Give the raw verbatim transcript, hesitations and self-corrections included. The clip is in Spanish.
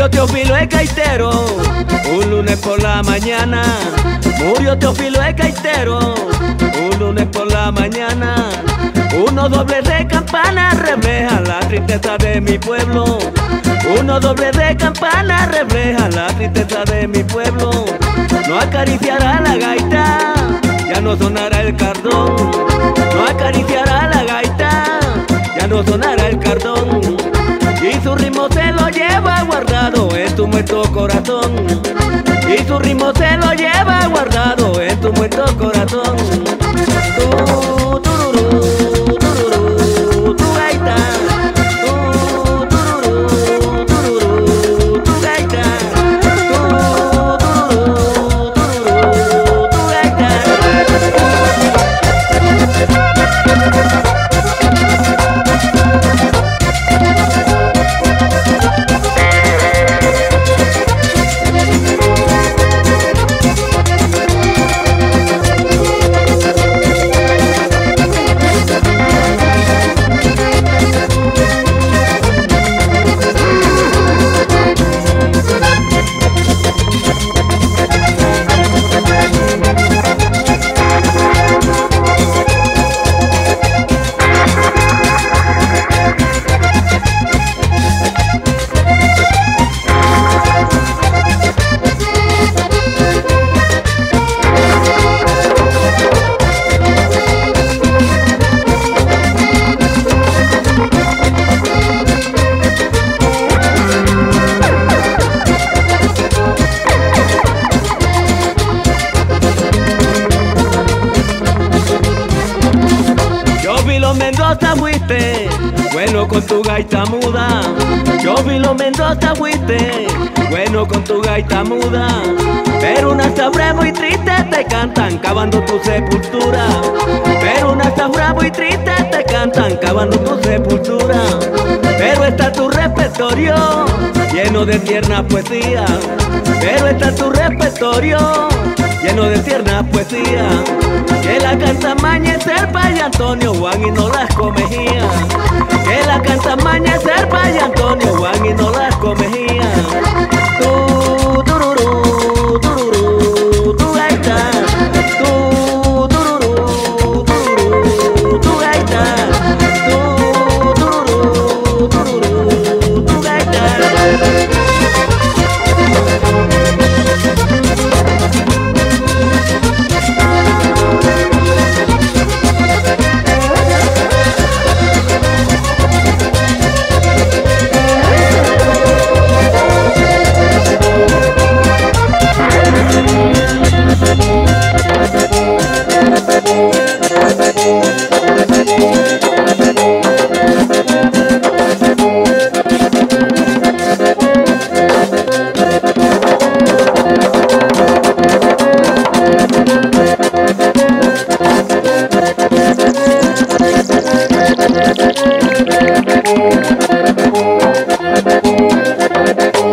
Murió Teófilo el gaitero, un lunes por la mañana. Murió Teófilo el gaitero, un lunes por la mañana. Unos dobles de campana reflejan la tristeza de mi pueblo. Unos dobles de campana reflejan la tristeza de mi pueblo. No acariciará la gaita, ya no sonará el cardón. No acariciará la gaita, ya no sonará el cardón. Y su ritmo se lo lleva guardado en tu muerto corazón. Y su ritmo se lo lleva guardado en tu muerto corazón. Tu, tururú, tururú, tu gaita. Tu, tururú, tururú, tu gaita. Tu, tururú, tururú, tu gaita. Mendoza fuiste, bueno con tu gaita muda. Teófilo Mendoza fuiste, bueno con tu gaita muda. Pero una zafra muy triste te cantan cavando tu sepultura. Pero una zafra muy triste te cantan cavando tu sepultura. Pero está tu repertorio lleno de tierna poesía. Pero está tu repertorio lleno de tierna poesía. Que la canta Mañecer y Antonio Juan y no las comejía. Que la canta Mañecer y Antonio Juan y no las comejía. Tu, tururú, tururú, tu gaita. Tu, tururú, tururú, tu gaita. Tu, tururú, tururú, tu gaita. Thank you.